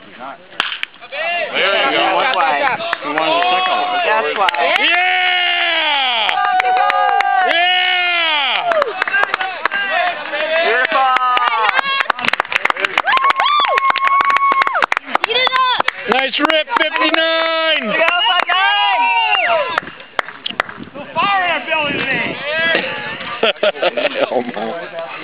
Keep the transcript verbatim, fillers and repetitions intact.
There you go. That's why. He wanted the second one. That's why. Yeah! Yeah! Beautiful. Eat it up. Nice rip, fifty-nine! Go, Buckeye! The fire in our belly today! Elmo.